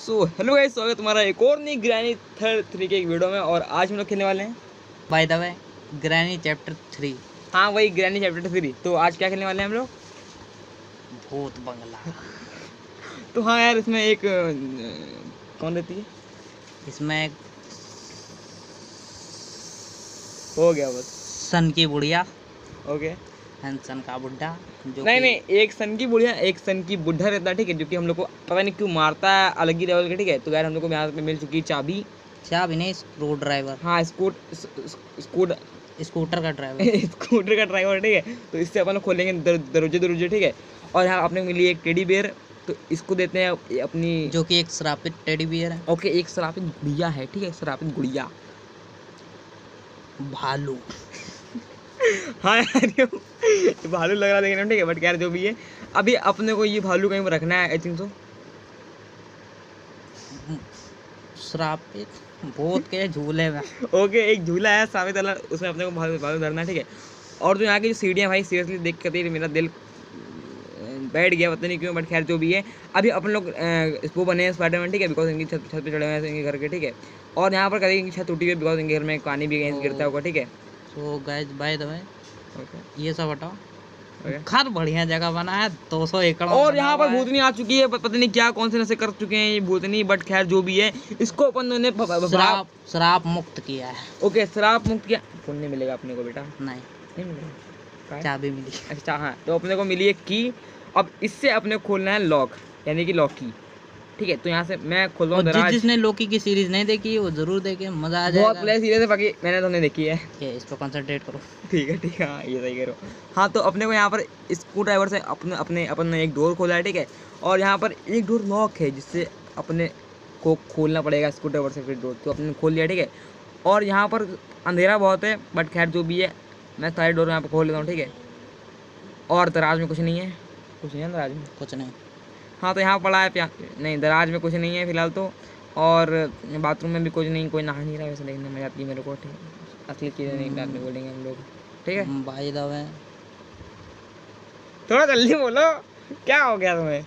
So hello guys, स्वागत तुम्हारा एक और नई ग्रैनी थर्ड 3 के एक वीडियो में। और आज हम लोग खेलने वाले हैं by the way granny chapter 3। हाँ, वही ग्रैनी चैप्टर 3। तो आज क्या खेलने वाले हैं हम लोग? भूत बंगला। तो हाँ यार, इसमें एक कौन रहती है? इसमें एक हो गया बस। सन की बुढ़िया ओके। एंड सन का बुढ़ा जो नहीं, एक सन की बुढ़िया एक सन की बुढ़ा रहता है, ठीक है, जो कि हम लोग को पता नहीं क्यों मारता है अलग ही लेवल का, ठीक है। तो यार हम लोग को यहाँ पे मिल चुकी है चाबी नहीं, स्क्रू ड्राइवर। हाँ, स्कूटर का ड्राइवर। स्कूटर का ड्राइवर, ठीक है। तो इससे अपन लोग खोलेंगे दरवाजे, ठीक है। और यहाँ अपने को मिली एक टेडी बेयर, तो इसको देते हैं अपनी, जो कि एक श्रापित टेडी बियर है। ओके, एक श्रापित गुड़िया है, ठीक है, श्रापित गुड़िया। भालू। हाँ यार, ये भालू लग रहा देखने में, ठीक है, बट यार जो भी है, अभी अपने को ये भालू कहीं पर रखना है, आई थिंक सो। श्रापित भूत के झूले में। ओके, एक झूला है साबित वाला, उसमें अपने को भालू धरना है, ठीक है। और जो यहाँ की जो सीढ़ियाँ, भाई सीरियसली देख कर मेरा दिल बैठ गया, पता नहीं क्यों, बट खैर जो भी है। अभी अपन लोग वो बने हैं स्पाइडरमैन, ठीक है, बिकॉज इनकी छत पे चढ़े हुए हैं इनके घर के, ठीक है। और यहाँ पर कहीं इनकी छत टूटी हुई है, बिकॉज इनके घर में पानी भी कहीं गिरता होगा, ठीक है। So guys by the way, okay, ये सब हटाओ। घर बढ़िया जगह बना है, 200 एकड़। और यहाँ पर भूतनी आ चुकी है, पता नहीं क्या कौन से नशे कर चुके हैं ये भूतनी, बट खैर जो भी है, इसको अपन ने श्राप मुक्त किया है। ओके, श्राप मुक्त किया। पुण्य मिलेगा अपने को बेटा? नहीं मिलेगा, चाबी मिली। अच्छा हाँ, तो अपने को मिली है की। अब इससे अपने को खोलना है लॉक, यानी कि लॉक की, ठीक है। तो यहाँ से मैं खोल रहा हूँ दराज। जिसने लोकी की सीरीज नहीं देखी वो जरूर देखे, मजा आ जाएगा। बहुत प्ले सीरीज है, बाकी मैंने तो नहीं देखी है। ये इस पर कंसंट्रेट करो। ठीक है, हाँ, ये सही कह रहे हो। हाँ, तो अपने को यहाँ पर स्क्रू ड्राइवर से अपन ने एक डोर खोला है, ठीक है। और यहाँ पर एक डोर लॉक है, जिससे अपने को खोलना पड़ेगा स्क्रू ड्राइवर से, फिर डोर तो अपने खोल लिया, ठीक है। और यहाँ पर अंधेरा बहुत है, बट खैर जो भी है, मैं सारे डोर यहाँ पर खोल लेता हूँ, ठीक है। और दराज में कुछ नहीं है, कुछ नहीं है दराज में, कुछ नहीं। हाँ, तो यहाँ पड़ा है नहीं, दराज में कुछ नहीं है फिलहाल तो। और बाथरूम में भी कुछ नहीं, कोई नहा नहीं रहा है, वैसे देखने में आती है मेरे को, ठीक है। असली चीज़ें नहीं बाद में बोलेंगे हम लोग, ठीक है। बाय द वे, थोड़ा जल्दी बोलो, क्या हो गया तुम्हें?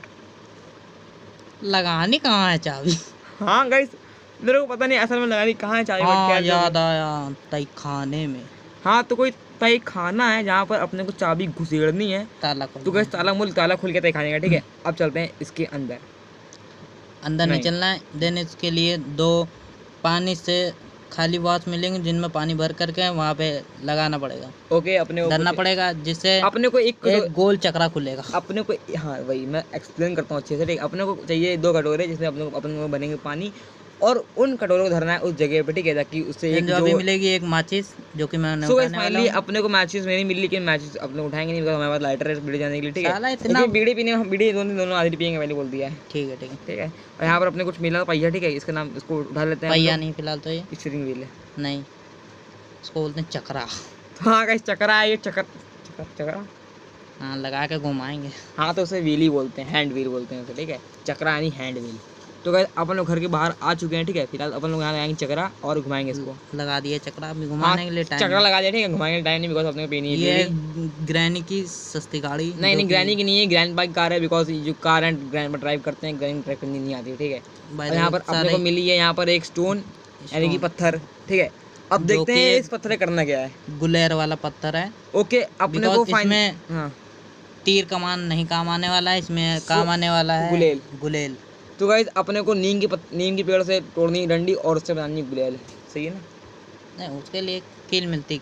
लगानी कहाँ है चाबी? हाँ गाइस, मेरे को पता नहीं असल में लगानी कहाँ है चाबी, हाँ, याद आया, तय खाने में। हाँ, तो कोई तय खाना है जहाँ पर अपने को चाबी घुसेड़नी है। ताला तो गाइस ताला खुल के तय खाने का, ठीक है। अब चलते हैं इसके अंदर नहीं चलना है। देन इसके लिए 2 पानी से खाली बॉक्स मिलेंगे, जिनमें पानी भर करके वहाँ पे लगाना पड़ेगा। ओके, अपने को धरना पड़ेगा, जिससे अपने को एक गोल चक्रा खुलेगा। अपने को, हाँ वही मैं एक्सप्लेन करता हूँ अच्छे से, ठीक। अपने को चाहिए 2 कटोरे, जिसमें अपने को बनेंगे पानी, और उन कटोरों को धरना है उस जगह पे, ठीक है, ताकि उससे एक जो अभी मिलेगी एक माचिस, जो कि मैंने फाइनली अपने को मैचेस नहीं मिली, लेकिन मैचेस अपने उठाएंगे नहीं, बिकॉज़ हमारे पास लाइटर है बीड़ी जाने के लिए, ठीक है। इतना बीड़ी पीने हम बीड़ी दोनों आधी पियेंगे, मैंने बोल दिया है, ठीक है। और यहाँ पर अपने कुछ मिला पहिया, ठीक है, इसका नाम, इसको उठा लेते हैं। पहिया नहीं फिलहाल तो ये स्टीयरिंग व्हील है। नहीं, इसको बोलते हैं चक्रा। हाँ गाइस, चक्रा है ये, चक्रा हाँ, लगा के घुमाएंगे। हाँ, तो उसे व्हील ही बोलते हैं, हैंड व्हील बोलते हैं उसे, ठीक है, चक्रा यानी हैंड व्हील। तो गाइस अपन लोग घर के बाहर आ चुके हैं, ठीक है। फिलहाल अपन लोग यहाँ लगाएंगे चक्रा और घुमाएंगे इसको। लगा दिए चक्रा, अभी घुमाने के लिए टाइम, चक्रा लगा दिया, ठीक है, घुमाएंगे टाइम नहीं, बिकॉज अपने को पीनी है। ये ग्रैनी की सस्ती गाड़ी नहीं, ग्रैनी की नहीं है, ग्रैंड बाइक कार है, बिकॉज जो कार एंड ग्रैंड ड्राइव करते हैं, ग्रैंड ड्राइव करनी नहीं आती, ठीक है। और यहाँ पर अपने को मिली है यहाँ पर एक स्टोन, यानी कि पत्थर, ठीक है। अब देखते हैं इस पत्थर करना क्या है। गुलेर वाला पत्थर है। ओके, अपने को इसमें तीर कमान नहीं काम आने वाला है, इसमें काम आने वाला है गुलेल। तो गाइस अपने को नीम की पेड़ से तोड़नी डंडी और उससे बनानी गुलेल, सही है ना? नहीं, उसके लिए कील मिलती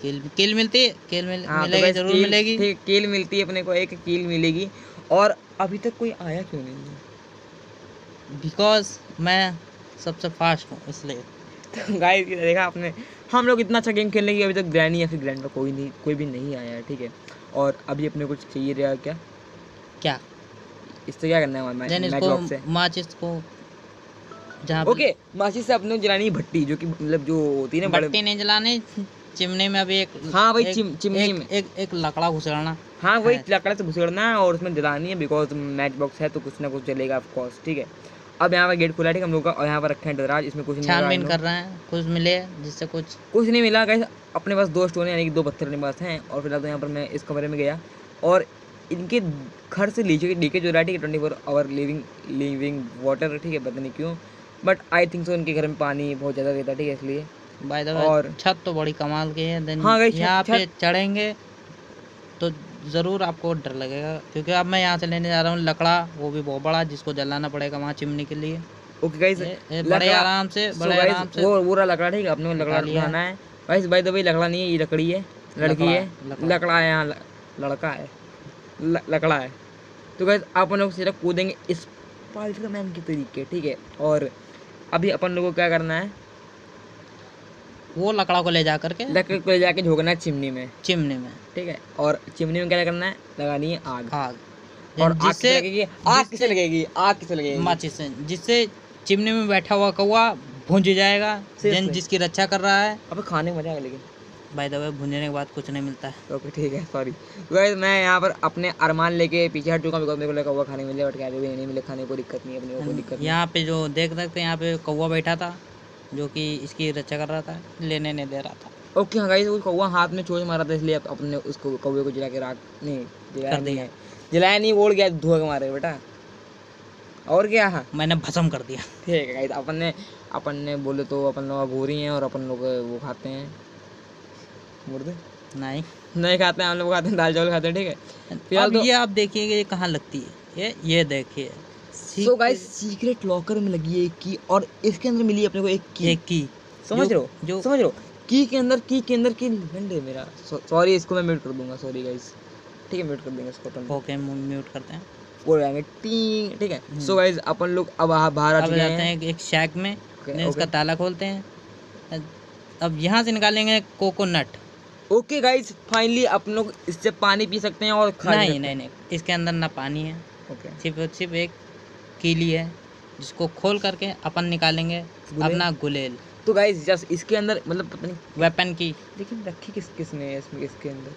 मिलेगी, जरूर मिलेगी, ठीक, कील मिलती है अपने को, एक कील मिलेगी। और अभी तक कोई आया क्यों नहीं है? बिकॉज मैं सबसे फास्ट हूँ, इसलिए। तो गाइस देखा आपने, हम लोग इतना अच्छा गेम खेलने की अभी तक ग्रैनी या फिर ग्रैंड पर कोई भी नहीं आया है, ठीक है। और अभी अपने कुछ चाहिए रहेगा क्या इससे क्या करना है? माचिस को जहाँ ओके, माचिस से अपने जलानी है भट्टी, जो कि मतलब जो होती है ना, भट्टी नहीं जलानी, चिमनी में अभी एक, हाँ वही चिमनी में एक लकड़ा घुसेड़ना। हाँ, वही लकड़ा से घुसेड़ना है और उसमें जलानी है, बिकॉज मैच बॉक्स है तो कुछ ना कुछ जलेगा ऑफ कोर्स, ठीक है। अब यहाँ पर गेट खुला है, ठीक है, हम लोग का। और यहाँ पर रखे हैं दराज, इसमें कुछ नहीं, छानबीन कर रहे हैं, कुछ मिले जिससे कुछ नहीं मिला। गाइस अपने पास 2 स्टोन यानी कि 2 पत्थर अपने पास हैं। और फिलहाल तो यहाँ पर मैं इस कमरे में गया, और इनके घर से लीकेज हो रहा है, ठीक है, 24 आवर लिविंग वाटर, ठीक है, पता नहीं क्यों। बट आई थिंक सो उनके घर में पानी बहुत ज़्यादा रहता है, ठीक है, इसलिए। बाय द वे और छत तो बड़ी कमाल की है। देन हाँ guys, यहाँ पे छत चढ़ेंगे तो ज़रूर आपको डर लगेगा, क्योंकि अब मैं यहाँ से लेने जा रहा हूँ लकड़ा, वो भी बहुत बड़ा, जिसको जलाना पड़ेगा वहाँ चिमनी के लिए। ओके गाइस, बड़े आराम से, बड़े आराम से वो पूरा लकड़ा, ठीक है, अपने को लकड़ा उठा लिया। उठाना है। गाइस बाय द वे लकड़ा नहीं है, ये लकड़ी है, लड़की लकड़ा है, है, लकड़ा। लकड़ा है, यहाँ लड़का है, लकड़ा है। तो गाइस अपन लोग सिर्फ कूदेंगे स्पाइडरमैन के तरीके, ठीक है। और अभी अपन लोगों को क्या करना है, वो लकड़ा को ले जा करके लकड़ी को ले जाके झोंकना है चिमनी में, चिमनी में, ठीक है। और चिमनी में क्या करना है, लगानी है आग। आग। और आग किसे जिससे लगेगी, आग किसे लगेगी, आग किसे लगेगी, माचिस से, जिससे चिमनी में बैठा हुआ कौवा भुंज जाएगा। Seriously? देन जिसकी रक्षा कर रहा है, अबे खाने में मजा आएगा लेकिन। बाय द वे भुंजने के बाद कुछ नहीं मिलता है। ओके ठीक है, सॉरी गाइस, मैं यहाँ पर अपने अरमान लेके पीछे हट चुका हूँ, बिकॉज मेरे को लगा कौवा खाने मिले, बट क्या भी नहीं मिले, खाने को दिक्कत नहीं है, अपने को कोई दिक्कत नहीं। यहाँ पे जो देख सकते हैं, यहाँ पे कौवा बैठा था जो कि इसकी रक्षा कर रहा था, लेने नहीं दे रहा था। ओके हाँ गाइस, वो कौवा हाथ में चोच मारा था, इसलिए अपने उसको कौवे को जला के राख नहीं जलाया कर नहीं दिया। है, जलाया नहीं, वो उड़ गया धुआं के मारे बेटा। और क्या, हाँ मैंने भस्म कर दिया। ठीक है गाइस, अपन ने बोले तो अपन लोग घोरी हैं और अपन लोग वो खाते हैं मुर्दे, नहीं खाते हैं हम लोग, खाते हैं दाल चावल खाते हैं, ठीक है। फिलहाल अब तो ये आप देखिए कि ये कहाँ लगती है, ये देखिए। सो गाइस सीक्रेट लॉकर में लगी है एक की, और इसके अंदर मिली अपने को एक की, एक की समझ रहे जो हो, समझ रहे हो, की के अंदर की लंड है मेरा। सॉरी, इसको मैं म्यूट कर दूंगा, सॉरी गाइस, ठीक है, म्यूट कर देंगे इसको अपन, ओके म्यूट करते हैं। बोल जाएंगे टी, ठीक है। सो गाइस अपन लोग अब बाहर आ अब चुके जाते हैं, हैं एक शैक में, Okay, देन इसका okay. ताला खोलते हैं। अब यहाँ से निकालेंगे कोकोनट। ओके गाइस, फाइनली अपन लोग इससे पानी पी सकते हैं और खा नहीं नहीं नहीं, इसके अंदर ना पानी है, ओके सिर्फ एक कीली है, जिसको खोल करके अपन निकालेंगे गुलेल? अपना गुलेल, तो गाइस जस्ट इसके अंदर मतलब पता नहीं, वेपन की। लेकिन रखी किसने है इसमें, इसके अंदर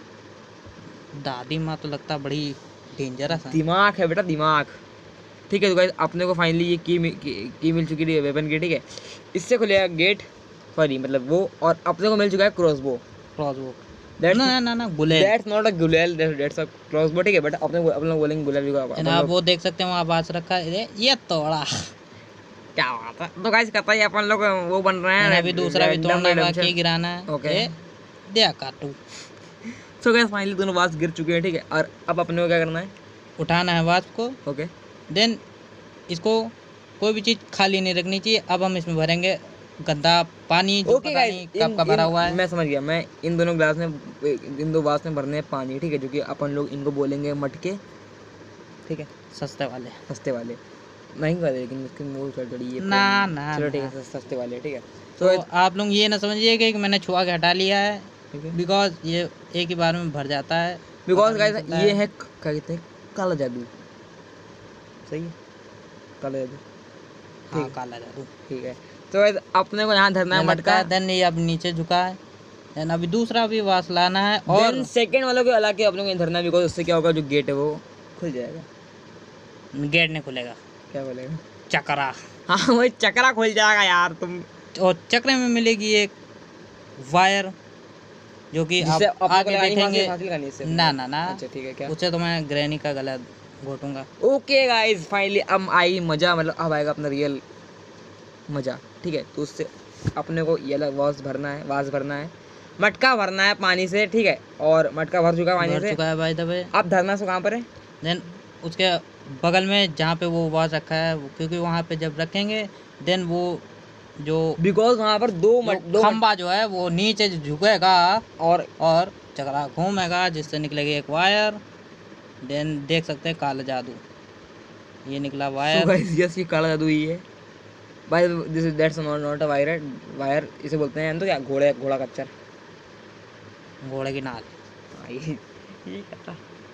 दादी माँ तो लगता बड़ी डेंजरस है। दिमाग है बेटा, दिमाग, ठीक है। तो गाइस अपने को फाइनली ये की मिल चुकी है, वेपन की, ठीक है। इससे खुलेगा गेट, सॉरी मतलब वो, और अपने को मिल चुका है क्रॉसबो। क्रॉसबो दैट्स ना गुलेल। दैट्स नॉट अ गुलेल, दैट्स अ क्रॉसबो, ठीक है। बट अपने लोग बोलेंगे गुलेल भी होगा। आप वो देख सकते हैं वहाँ बाज रखा है, ये तोड़ा। क्या बात है, तो गाइस कहता है अपन लोग वो बन रहे हैं, अभी दूसरा भी तोड़ना है, बाकी गिराना है। ओके। ये दिया काटू, सो गाइस फाइनली दोनों बास गिर चुके हैं, ठीक है। और अब अपने को क्या करना है, उठाना है वास्प को। ओके देन इसको कोई भी चीज़ खाली नहीं रखनी चाहिए। अब हम इसमें भरेंगे गंदा पानी, जो ओके पता गाइस, नहीं कब का भरा हुआ है। मैं समझ गया, मैं इन दोनों ग्लास में, इन दो बास में भरने हैं पानी, ठीक है, जो कि अपन लोग इनको बोलेंगे मटके, ठीक है, सस्ते वाले सस्ते वाले, महंगे वाले, लेकिन इसकी मूल चढ़ी है ना ना चलो ठीक ना। है, सस्ते वाले, ठीक है। तो आप लोग ये ना समझिए कि मैंने छुआ के हटा लिया है, ठीक है, बिकॉज ये एक ही बार में भर जाता है। बिकॉज पता गाइस नहीं चलता ये है क्या कहते हैं, काला जादू, सही है, काला जादू, हाँ, ठीक। काला जादू। ठीक है। तो गाइस अपने को यहाँ धरना है मटका, देन ये अब नीचे झुका है, देन अभी दूसरा भी वास लाना है, और और सेकंड वालों को अलग के अपने को यहाँ धरना है, बिकॉज उससे क्या होगा, जो गेट है वो खुल जाएगा। गेट नहीं खुलेगा, क्या बोलेगा, चक्रा। हाँ वही चक्रा खुल जाएगा यार तुम, और चक्रे में मिलेगी एक वायर, जो कि जिससे आप अपने को आगे लगानी, बैठेंगे। फांसी लगानी इससे। ना ना ना, अच्छा ठीक है, क्या, उससे तो मैं ग्रैनी का गला घोटूंगा। ओके गाइस फाइनली अब आई मजा, मतलब अब आएगा अपना रियल मजा, ठीक है। तो उससे अपने को ये वाला वास भरना है, मटका भरना है पानी से, ठीक है। और मटका भर चुका है पानी भर से, चुका है बाय द वे। अब धरना से कहाँ पर है, देन उसके बगल में जहाँ पे वो वास रखा है, क्योंकि वहाँ पे जब रखेंगे देन वो जो बिकॉज वहाँ पर दो खंबा जो है वो नीचे झुकेगा और और चक्रा घूमेगा, जिससे निकलेगी एक वायर। देन देख सकते हैं काला जादू, ये निकला वायर। गाइस यस, ये काला जादू ही है। By this is that's not a wire इसे बोलते हैं तो क्या, घोड़ा कच्चर, घोड़े की नाल। हाँ, ये कहता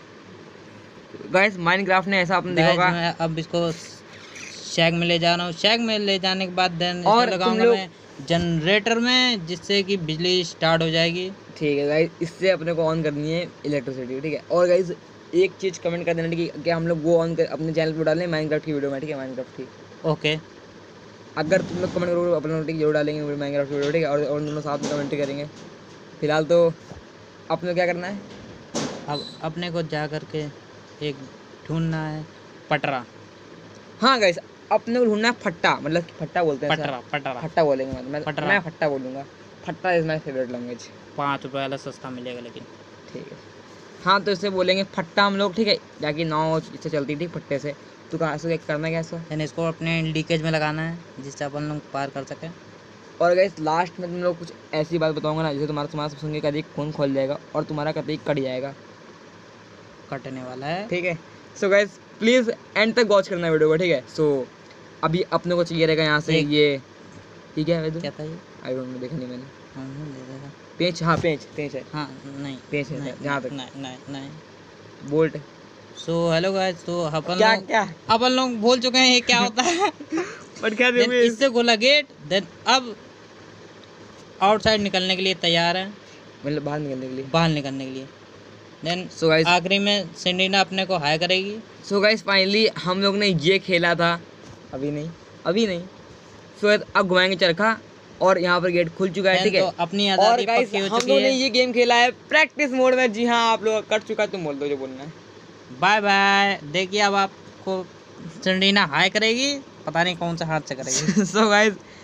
गाइस माइनक्राफ्ट ने ऐसा आपने देखा Guys, होगा। मैं अब इसको शैक में ले जा रहा हूँ। शैक में ले जाने के बाद देन और इसमें तुम लगाऊंगा लोग- मैं जनरेटर में, जिससे कि बिजली स्टार्ट हो जाएगी। ठीक है गाइस, इससे अपने को ऑन करनी है इलेक्ट्रिसिटी, ठीक है। और गाइस एक चीज़ कमेंट कर देना कि क्या हम लोग वो ऑन कर अपने चैनल पर डालें माइनक्राफ्ट की वीडियो में, ठीक है, माइनक्राफ्ट की। ओके, अगर तुम लोग कमेंट करोगे अपने लोग जरूर डालेंगे माइनक्राफ्ट की वीडियो, ठीक है। और दोनों साथ में कमेंट करेंगे। फिलहाल तो अपने को क्या करना है, अब अपने को जा करके एक ढूंढना है पटरा। हाँ गाइस अपने को ढूंढना है फट्टा, मतलब फट्टा बोलते हैं पटरा पटरा फट्टा बोलेंगे, फटरा। मैं फट्टा बोलूँगा। फट्टा इज़ माई फेवरेट लैंग्वेज। 5 रुपये वाला सस्ता मिलेगा लेकिन। ठीक है, हाँ तो इसे बोलेंगे फट्टा हम लोग, ठीक है, जाके नाव इससे चलती ठीक फट्टे से। तो कहाँ से करना क्या इसको, देन इसको अपने लीकेज में लगाना है जिससे अपन लोग पार कर सकें। और गाइस लास्ट में तुम लोग कुछ ऐसी बात बताऊंगा ना, जैसे तुम्हारा सब सुन के कभी खून खोल जाएगा और तुम्हारा कभी कट जाएगा, कटने वाला है। ठीक है। सो गाइस प्लीज़ एंड तक वॉच करना वीडियो को, ठीक है। सो अभी अपने को चाहिए रहेगा यहाँ से ये, ठीक है क्या था ये? आई डोंट नो, देखा नहीं मैंने। हाँ, दे देगा। पेंच, हाँ पेंच है, हाँ नहीं पेंच है नहीं जहाँ तक नहीं नहीं नहीं। बोल्ट। सो हेलो गाइस, तो क्या क्या अपन लोग भूल चुके हैं ये क्या होता है। बट क्या देन इससे खोला गेट, देन अब आउटसाइड निकलने के लिए तैयार है, मतलब बाहर निकलने के लिए। बाहर निकलने के लिए। देन सो गाइस, आखिरी में सिंडीना अपने को हाई करेगी। सो गाइस फाइनली हम लोग ने ये खेला था, अभी नहीं। सो अब घुमाएंगे चरखा और यहाँ पर गेट खुल चुका है, Then ठीक है। तो अपनी और आज़ादी गाइस पक्की हो हम चुकी लोग ने है। ये गेम खेला है प्रैक्टिस मोड में। जी हाँ, आप लोग कट चुका है, तुम बोल दो जो बोलना है। Bye bye. देखिए अब आपको सिंडीना हाई करेगी, पता नहीं कौन सा हाथ से करेगी। So guys